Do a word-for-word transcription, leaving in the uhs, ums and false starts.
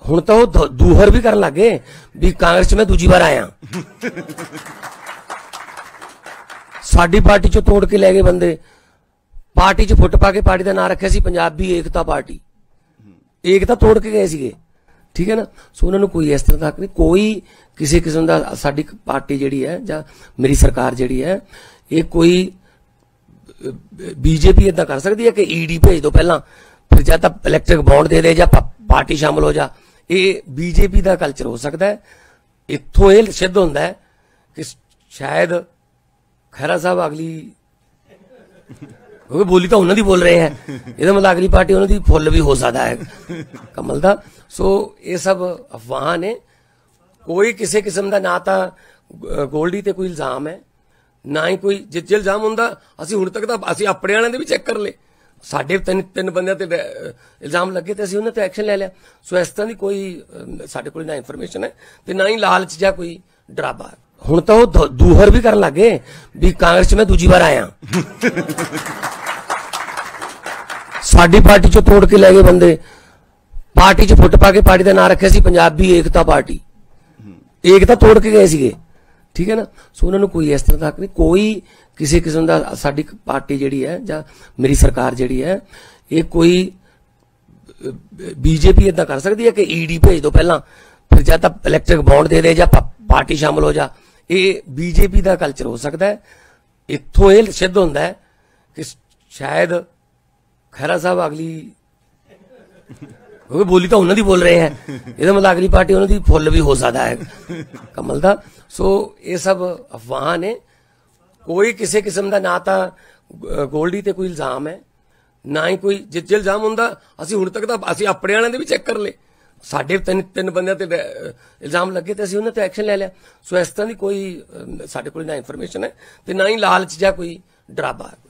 ਹੁਣ ਤਾਂ ਉਹ ਦੂਹਰ ਵੀ ਕਰਨ ਲੱਗੇ ਵੀ ਕਾਂਗਰਸ 'ਚ ਮੈਂ ਦੂਜੀ ਵਾਰ ਆਇਆ। ਸਾਡੀ ਪਾर्टी चो तोड़ के लै गए बंदे, पार्टी च फुट पा के पार्टी का नाम रखा सी पंजाबी एकता पार्टी, एकता तोड़ के गए सीगे, ठीक है ना। सो उन्होंने कोई इस तरह तक नहीं, कोई किसी किस्म का साडी पार्टी जिहड़ी है जां मेरी सरकार जिहड़ी है ये कोई बीजेपी इदा कर सकती है कि ईडी भेज दो पहला, फिर या तो इलैक्ट्रिक बॉन्ड दे दे या पार्टी शामिल हो जा। ये बीजेपी का कल्चर हो सकता है। इत्थों यह सिद्ध होता है कि शायद खैरा साहब अगली, क्योंकि बोली तो उन्होंने बोल रहे हैं, ये मतलब अगली पार्टी उन्होंने फुल भी हो सकता है कमल का। सो ये सब अफवाह ने, कोई किसी किस्म का ना तो गोल्डी ते कोई इल्जाम है ना ही कोई जे इल्जाम होंदा असीं हुण तक तां असीं अपने वालियां दे भी चैक कर ले, साडे तीन तीन बंदियां ते इल्जाम लगे तो असीं उन्हां ते एक्शन ले लिया। सो इस तरह की कोई साडे कोल ना इंफॉर्मेशन है ते ना ही लालच जां कोई डरावा। हुण तां ओह दूहर भी करन लगे भी कांग्रेस 'च मैं दूजी बार आया। साडी पार्टी चो तोड़ के लै गए बंदे, पार्टी च फुट पा के पार्टी का नाम रखा सी पंजाबी एकता पार्टी, एकता तोड़ के गए सीगे, ठीक है ना। सो उन्होंने कोई इस तरह तक नहीं, कोई किसी किस्म का साडी पार्टी जिहड़ी है जां मेरी सरकार जिहड़ी है ये कोई बीजेपी इदा कर सकती है कि ईडी भेज दो पहला, फिर या तो इलैक्ट्रिक बॉन्ड दे दे या पार्टी शामिल हो जा। ये बीजेपी का कल्चर हो सकता है। इत्थों यह सिद्ध होता है कि शायद खैरा साहब अगली, क्योंकि बोली तो उन्होंने बोल रहे हैं, ये मतलब अगली पार्टी उन्होंने फुल भी हो सकता है कमल का। सो ये सब अफवाह ने, कोई किसी किस्म का ना तो गोल्डी ते कोई इल्जाम है ना ही कोई जे इल्जाम होंदा असीं हुण तक तां असीं अपने वालियां दे भी चैक कर ले, साडे तीन तीन बंदियां ते इल्जाम लगे तो असीं उन्हां ते एक्शन ले लिया। सो इस तरह की कोई साडे कोल ना इंफॉर्मेशन है ते ना ही लालच जां कोई डरावा।